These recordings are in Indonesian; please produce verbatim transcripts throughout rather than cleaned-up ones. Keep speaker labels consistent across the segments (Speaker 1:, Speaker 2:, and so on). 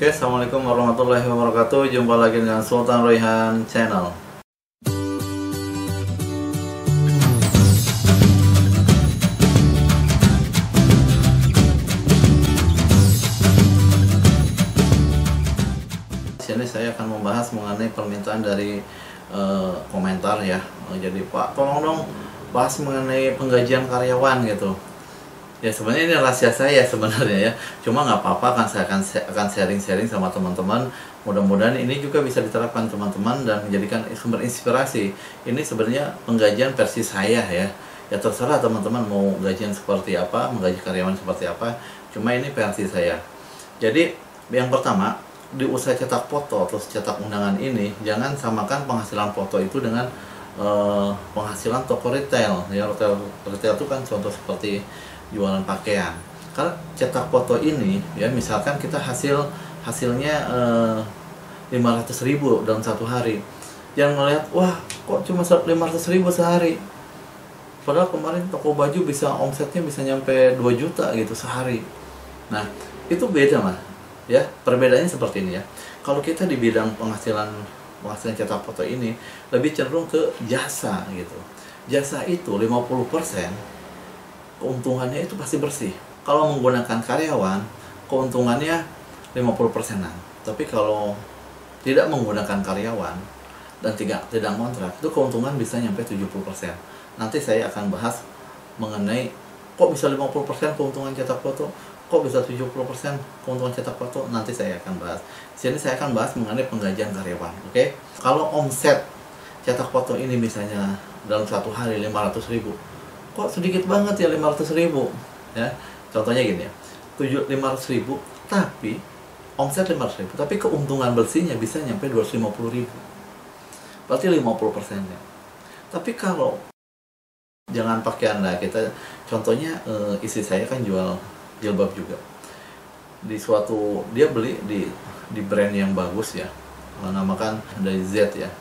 Speaker 1: Oke, assalamualaikum warahmatullahi wabarakatuh. Jumpa lagi dengan Sultan Rayhan Channel. Sini saya akan membahas mengenai permintaan dari uh, komentar ya. Jadi Pak, tolong dong bahas mengenai penggajian karyawan gitu. Ya sebenarnya ini rahasia saya sebenarnya ya. Cuma nggak apa-apa kan, saya akan akan sharing-sharing sama teman-teman. Mudah-mudahan ini juga bisa diterapkan teman-teman dan menjadikan sumber inspirasi. Ini sebenarnya penggajian versi saya ya. Ya terserah teman-teman mau gajian seperti apa, menggaji karyawan seperti apa. Cuma ini versi saya. Jadi yang pertama, di usaha cetak foto atau cetak undangan ini jangan samakan penghasilan foto itu dengan uh, penghasilan toko retail. Ya retail retail itu kan contoh seperti jualan pakaian. Karena cetak foto ini ya misalkan kita hasil hasilnya eh, lima ratus ribu dalam satu hari, jangan ngeliat wah kok cuma lima ratus ribu sehari, padahal kemarin toko baju bisa omsetnya bisa nyampe dua juta gitu sehari. Nah itu beda mah ya, perbedaannya seperti ini ya. Kalau kita di bidang penghasilan penghasilan cetak foto ini lebih cenderung ke jasa gitu. Jasa itu lima puluh persen keuntungannya itu pasti bersih. Kalau menggunakan karyawan, keuntungannya lima puluh persenan. Tapi kalau tidak menggunakan karyawan dan tidak tidak kontrak, itu keuntungan bisa nyampe tujuh puluh persen. Nanti saya akan bahas mengenai kok bisa lima puluh persen keuntungan cetak foto, kok bisa tujuh puluh persen keuntungan cetak foto, nanti saya akan bahas. Di sini saya akan bahas mengenai penggajian karyawan, oke? Okay? Kalau omset cetak foto ini misalnya dalam satu hari lima ratus ribu, kok sedikit banget ya lima ratus ribu ya, contohnya gini ya, lima ratus ribu tapi omset lima ratus ribu tapi keuntungan bersihnya bisa nyampe dua ratus lima puluh ribu, berarti lima puluh persennya. Tapi kalau jangan pakaian lah, kita contohnya e, istri saya kan jual jilbab juga di suatu, dia beli di di brand yang bagus ya, namakan dari Z ya,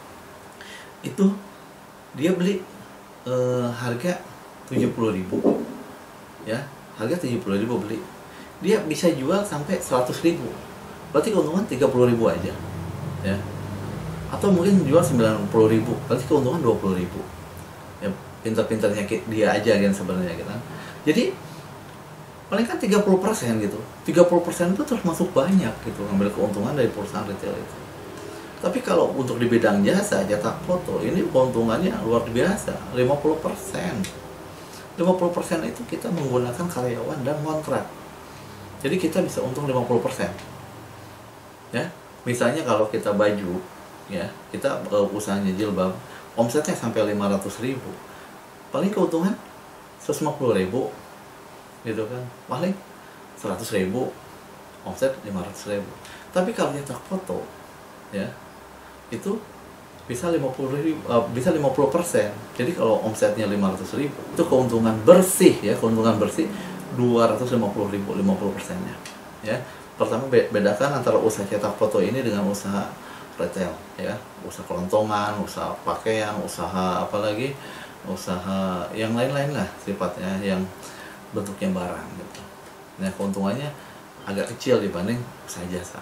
Speaker 1: itu dia beli Uh, harga tujuh puluh ribu ya, harga tujuh puluh ribu beli, dia bisa jual sampai seratus ribu, berarti keuntungan tiga puluh ribu aja ya. Atau mungkin jual sembilan puluh ribu, berarti keuntungan dua puluh ribu ya. Pintar-pintarnya dia aja kan sebenarnya gitu. Jadi paling kan tiga puluh persen gitu, tiga puluh persen itu terus masuk banyak gitu, ngambil keuntungan dari perusahaan retail itu. Tapi kalau untuk di bidang jasa, cetak foto, ini keuntungannya luar biasa, lima puluh persen. lima puluh persen itu kita menggunakan karyawan dan kontrak. Jadi kita bisa untung lima puluh persen. Ya, misalnya kalau kita baju, ya, kita uh, usahanya jilbab, omsetnya sampai lima ratus ribu. Paling keuntungan seratus lima puluh ribu. Gitu kan. Paling seratus ribu, omset lima ratus ribu. Tapi kalau cetak foto, ya, itu bisa lima puluh ribu, uh, bisa lima puluh persen. Jadi kalau omsetnya lima ratus ribu, itu keuntungan bersih ya, keuntungan bersih dua ratus lima puluh ribu, lima puluh persennya ya. Pertama bedakan antara usaha cetak foto ini dengan usaha retail ya, usaha kelontongan, usaha pakaian, usaha apalagi, usaha yang lain-lain lah sifatnya yang bentuknya barang gitu. Nah, keuntungannya agak kecil dibanding usaha jasa.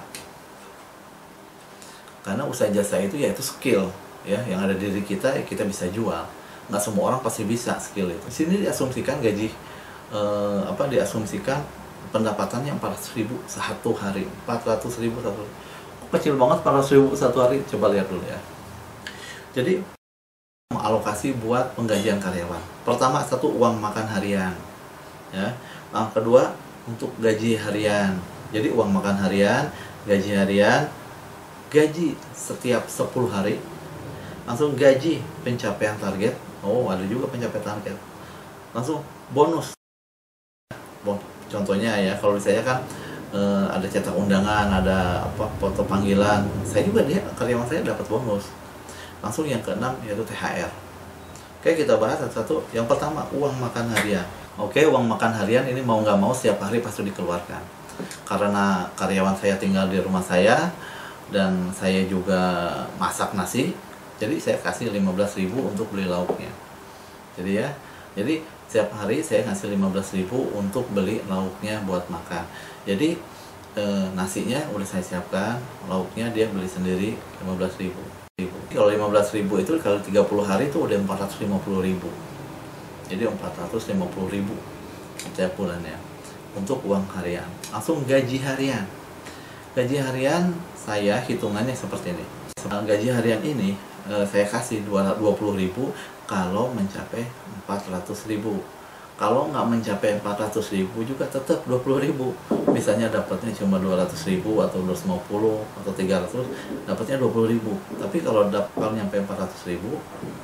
Speaker 1: Karena usaha jasa itu yaitu skill ya, yang ada di diri kita ya kita bisa jual. Nggak semua orang pasti bisa skill itu. Sini diasumsikan gaji eh, apa diasumsikan pendapatannya empat ratus ribu satu hari, empat ratus ribu satu hari. Kecil banget empat ratus ribu satu hari, coba lihat dulu ya. Jadi alokasi buat penggajian karyawan. Pertama, satu uang makan harian ya. Yang kedua untuk gaji harian. Jadi uang makan harian, gaji harian, gaji setiap sepuluh hari, langsung gaji pencapaian target. Oh, ada juga pencapaian target. Langsung bonus. Bon, contohnya ya, kalau saya kan eh, ada cetak undangan, ada apa foto panggilan. Saya juga dia karyawan saya dapat bonus. Langsung yang keenam yaitu T H R. Oke, kita bahas satu-satu. Yang pertama, uang makan harian. Oke, uang makan harian ini mau nggak mau setiap hari pasti dikeluarkan. Karena karyawan saya tinggal di rumah saya, dan saya juga masak nasi, jadi saya kasih lima belas ribu untuk beli lauknya. Jadi ya, jadi setiap hari saya ngasih lima belas ribu untuk beli lauknya buat makan. Jadi eh, nasinya udah saya siapkan, lauknya dia beli sendiri lima belas ribu. Kalau lima belas ribu itu kalau tiga puluh hari itu udah empat ratus lima puluh ribu. Jadi empat ratus lima puluh ribu setiap bulannya untuk uang harian. Langsung gaji harian. Gaji harian saya hitungannya seperti ini. Gaji harian ini eh, saya kasih dua puluh ribu kalau mencapai empat ratus ribu. Kalau nggak mencapai empat ratus ribu juga tetap dua puluh ribu. Misalnya dapatnya cuma dua ratus ribu atau dua ratus lima puluh atau tiga ratus, dapatnya dua puluh ribu. Tapi kalau dapat kalau nyampe empat ratus ribu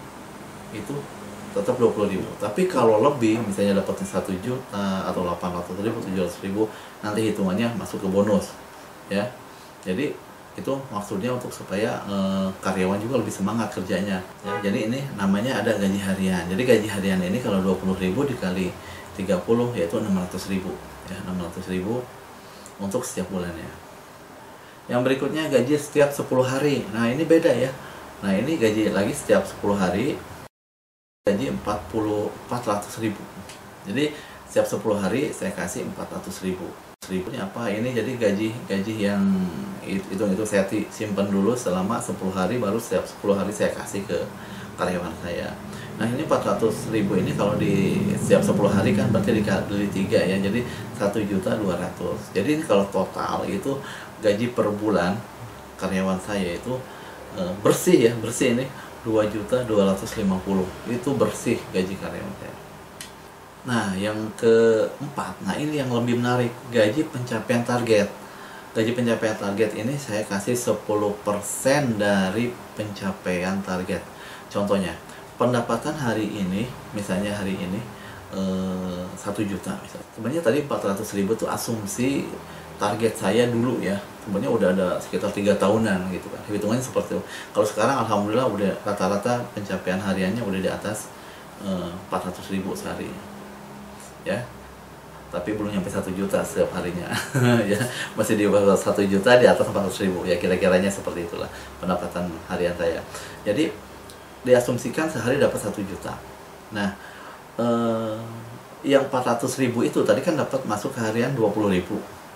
Speaker 1: itu tetap dua puluh ribu. Tapi kalau lebih, misalnya dapatnya satu juta atau delapan ratus ribu, tujuh ratus ribu, nanti hitungannya masuk ke bonus. Ya. Jadi itu maksudnya untuk supaya e, karyawan juga lebih semangat kerjanya ya. Jadi ini namanya ada gaji harian. Jadi gaji harian ini kalau dua puluh ribu dikali tiga puluh yaitu enam ratus ribu ya, enam ratus ribu untuk setiap bulannya. Yang berikutnya gaji setiap sepuluh hari. Nah ini beda ya. Nah ini gaji lagi setiap sepuluh hari, gaji empat ratus ribu. Jadi setiap sepuluh hari saya kasih empat ratus ribu. Ribunya apa ini, jadi gaji gaji yang itu itu saya simpan dulu selama sepuluh hari, baru setiap sepuluh hari saya kasih ke karyawan saya. Nah ini empat ratus ribu ini kalau di setiap sepuluh hari kan berarti dikali tiga ya, jadi satu juta dua ratus. Jadi kalau total itu gaji per bulan karyawan saya itu e, bersih ya, bersih ini dua juta dua ratus lima puluh. Itu bersih gaji karyawan saya. Nah, yang keempat, nah ini yang lebih menarik, gaji pencapaian target. Gaji pencapaian target ini saya kasih sepuluh persen dari pencapaian target. Contohnya, pendapatan hari ini, misalnya hari ini eh, satu juta misalnya. Sebenarnya tadi empat ratus ribu itu asumsi target saya dulu ya. Sebenarnya udah ada sekitar tiga tahunan gitu kan. Hitungannya seperti itu. Kalau sekarang alhamdulillah udah rata-rata pencapaian hariannya udah di atas eh, empat ratus ribu sehari. Ya, tapi belum nyampe satu juta setiap harinya ya, masih di bawah satu juta, di atas empat ratus ribu ya, kira-kiranya seperti itulah pendapatan harian saya. Jadi diasumsikan sehari dapat satu juta. Nah eh, yang empat ratus ribu itu tadi kan dapat masuk ke harian dua puluh ribu,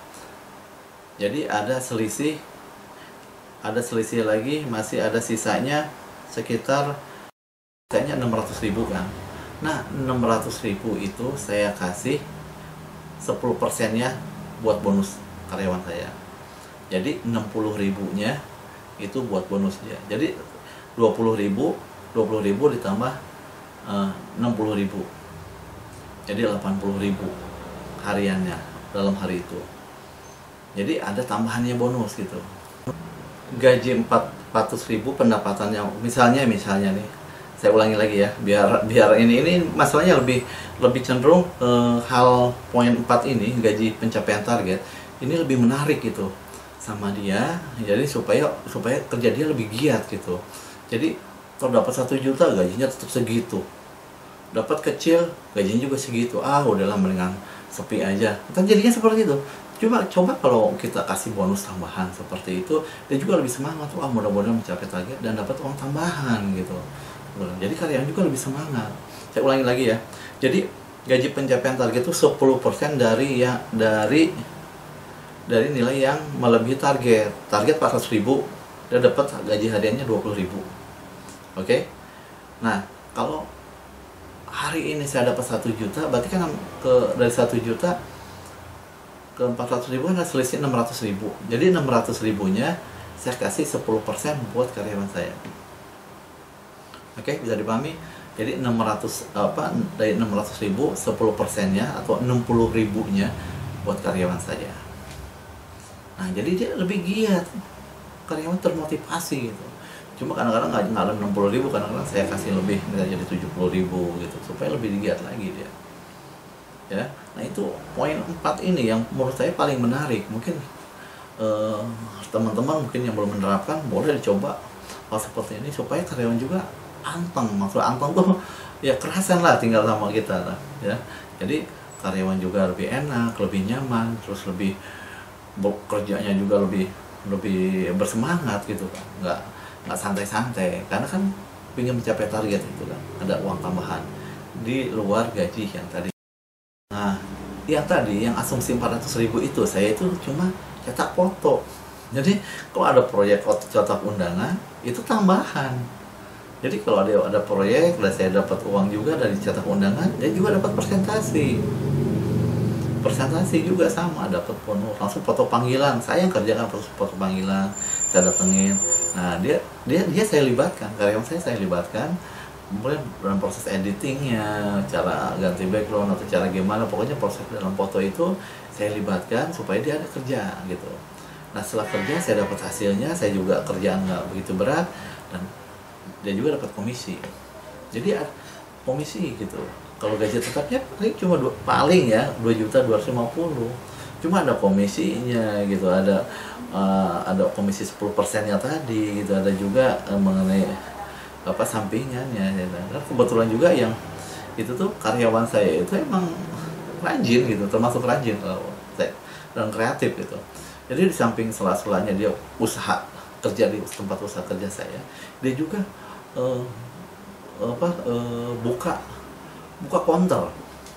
Speaker 1: jadi ada selisih ada selisih lagi, masih ada sisanya sekitar sisanya enam ratus ribu kan. Nah, enam ratus ribu itu saya kasih sepuluh persennya buat bonus karyawan saya. Jadi enam puluh ribunya itu buat bonus dia. Jadi dua puluh ribu, dua puluh ribu ditambah uh, enam puluh ribu. Jadi delapan puluh ribu hariannya dalam hari itu. Jadi ada tambahannya bonus gitu. Gaji empat ratus ribu pendapatannya, misalnya misalnya nih, saya ulangi lagi ya, biar biar ini ini masalahnya lebih lebih cenderung eh, hal poin empat ini, gaji pencapaian target ini lebih menarik gitu sama dia, jadi supaya supaya kerja dia lebih giat gitu. Jadi kalau dapat satu juta gajinya tetap segitu, dapat kecil gajinya juga segitu, ah udahlah mendingan sepi aja. Kan jadinya seperti itu. Coba coba kalau kita kasih bonus tambahan seperti itu, dia juga lebih semangat, wah mudah-mudahan mencapai target dan dapat uang tambahan gitu. Jadi karyawan juga lebih semangat. Saya ulangi lagi ya. Jadi gaji pencapaian target itu sepuluh persen dari ya dari dari nilai yang melebihi target. Target empat ratus ribu, dia dapat gaji hariannya dua puluh ribu. Oke. Nah, kalau hari ini saya dapat satu juta, berarti kan ke dari satu juta ke empat ratus ribu kan selisih enam ratus ribu. Jadi enam ratus ribunya saya kasih sepuluh persen buat karyawan saya. Oke, bisa dipahami. Jadi enam ratus apa dari enam ratus ribu sepuluh persennya atau enam puluh ribunya buat karyawan saya. Nah, jadi dia lebih giat. Karyawan termotivasi gitu. Cuma kadang-kadang nggak nggak ada enam puluh ribu, kadang-kadang saya kasih lebih, misalnya jadi tujuh puluh ribu gitu, supaya lebih giat lagi dia. Ya, nah itu poin empat ini yang menurut saya paling menarik. Mungkin eh, teman-teman mungkin yang belum menerapkan boleh dicoba hal seperti ini supaya karyawan juga anteng. Maksud anteng tuh ya kerasan lah tinggal sama kita lah, ya. Jadi karyawan juga lebih enak, lebih nyaman, terus lebih kerjanya juga lebih lebih bersemangat gitu kan, nggak nggak santai-santai, karena kan ingin mencapai target itu kan, ada uang tambahan di luar gaji yang tadi. Nah, yang tadi yang asumsi empat ratus ribu itu saya itu cuma cetak foto. Jadi kalau ada proyek foto cetak undangan itu tambahan. Jadi kalau ada ada proyek dan saya dapat uang juga dari cetak undangan, dia juga dapat persentasi. Persentasi juga sama, dapat bonus langsung foto panggilan. Saya yang kerjakan foto, foto panggilan, saya datengin. Nah dia dia dia saya libatkan, karyawan saya saya libatkan, mulai dalam proses editingnya, cara ganti background atau cara gimana, pokoknya proses dalam foto itu saya libatkan supaya dia ada kerja gitu. Nah setelah kerja saya dapat hasilnya, saya juga kerjaan nggak begitu berat dan dia juga dapat komisi. Jadi komisi gitu. Kalau gaji tetapnya paling cuma dua, paling ya dua juta dua ratus lima puluh. Cuma ada komisinya gitu, ada uh, ada komisi sepuluh persennya tadi gitu, ada juga uh, mengenai apa sampingannya ya. Dan kebetulan juga yang itu tuh karyawan saya itu emang rajin gitu, termasuk rajin dan kreatif gitu. Jadi di samping sela-selanya dia usaha kerja di tempat usaha kerja saya, dia juga uh, apa uh, buka buka counter.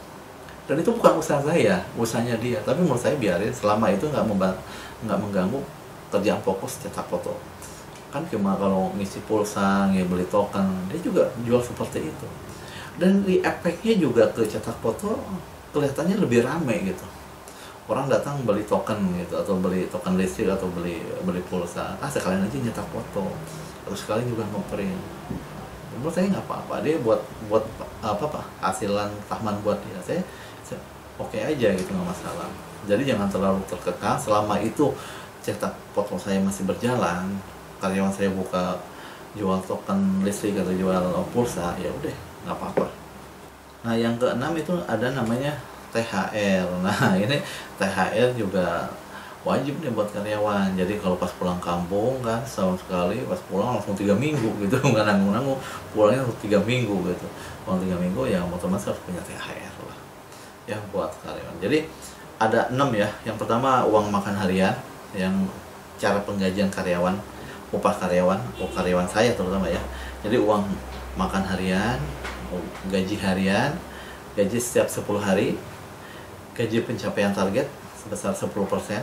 Speaker 1: Dan itu bukan usaha saya, usahanya dia. Tapi menurut saya biarin, selama itu nggak nggak mengganggu kerjaan fokus cetak foto. Kan cuma kalau ngisi pulsa, ya beli token, dia juga jual seperti itu. Dan di efeknya juga ke cetak foto kelihatannya lebih rame gitu. Orang datang beli token gitu, atau beli token listrik, atau beli beli pulsa. Ah sekalian aja nyetak foto, terus sekalian juga ngeprint. Menurut saya nggak apa-apa, dia buat buat apa apa hasilan tambahan buat dia. Saya, saya oke okay aja gitu, nggak masalah. Jadi jangan terlalu terkekang. Selama itu cetak foto saya masih berjalan, karyawan saya buka jual token listrik atau jual pulsa, ya udah nggak apa-apa. Nah yang keenam itu ada namanya T H R. Nah ini T H R juga wajib nih buat karyawan. Jadi kalau pas pulang kampung kan setahun sekali, pas pulang langsung tiga minggu gitu, nggak nanggung-nanggung, pulangnya langsung tiga minggu gitu. Pulang tiga minggu ya otomatis harus punya T H R lah yang buat karyawan. Jadi ada enam ya. Yang pertama uang makan harian, yang cara penggajian karyawan, upah karyawan, upah karyawan saya terutama ya. Jadi uang makan harian, gaji harian, gaji setiap sepuluh hari, gaji pencapaian target sebesar sepuluh persen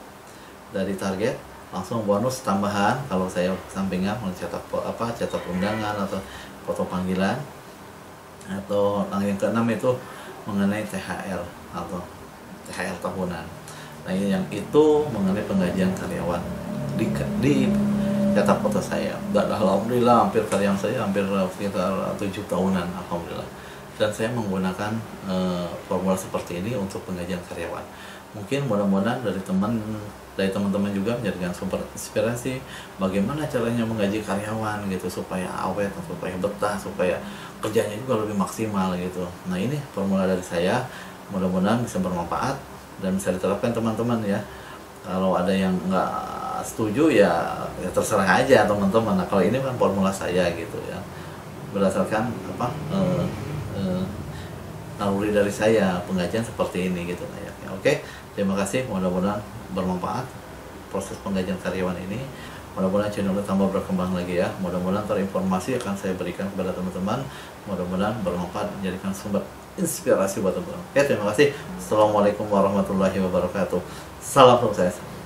Speaker 1: dari target, langsung bonus tambahan kalau saya sampingan mencetak apa cetak undangan atau foto panggilan. Atau yang keenam itu mengenai T H R atau T H R tahunan. Nah yang itu mengenai penggajian karyawan di, di cetak foto saya. Dan alhamdulillah hampir karyawan saya hampir sekitar tujuh tahunan alhamdulillah. Dan saya menggunakan e, formula seperti ini untuk penggajian karyawan. Mungkin mudah-mudahan dari teman dari teman-teman juga menjadikan sumber inspirasi bagaimana caranya menggaji karyawan gitu supaya awet, supaya betah, supaya kerjanya juga lebih maksimal gitu. Nah ini formula dari saya, mudah-mudahan bisa bermanfaat dan bisa diterapkan teman-teman ya. Kalau ada yang nggak setuju ya, ya terserah aja teman-teman. Nah kalau ini kan formula saya gitu ya, berdasarkan apa eh, eh, naluri dari saya penggajian seperti ini gitu layaknya. Oke, terima kasih, mudah-mudahan bermanfaat proses penggajian karyawan ini. Mudah-mudahan channelnya tambah berkembang lagi ya. Mudah-mudahan terinformasi akan saya berikan kepada teman-teman. Mudah-mudahan bermanfaat, menjadikan sumber inspirasi buat teman-teman. Oke, terima kasih. Assalamualaikum warahmatullahi wabarakatuh. Salam sukses.